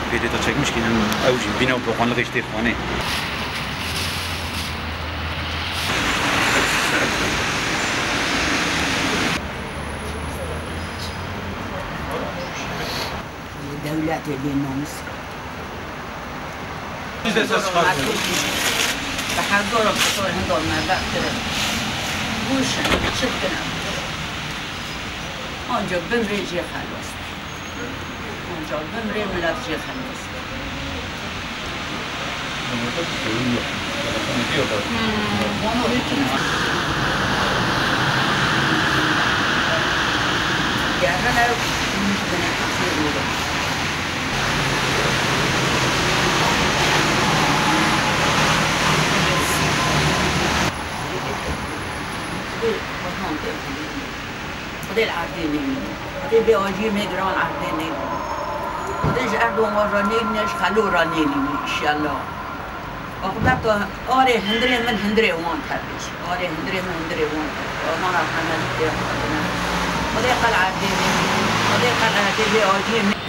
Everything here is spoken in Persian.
فيديو تشيك مشكلة أوجي بينا وبقول لك اشتري فاني دولة بينامس بحضر بصور هندول ما بقدر وش شكرا آنجا بمري جي خلاص آنجا بمري ملات جي خلاص يعني خدي العرديني خدي بيواجي ميجران عرديني خديش أردوان ورانينيش خلو رانيني إن شاء الله وقبلت أوري هندري من هندري وان تبيش أوري هندري من هندري وان وما راح نلقي خدي قل عرديني خدي قل عرديني بيواجي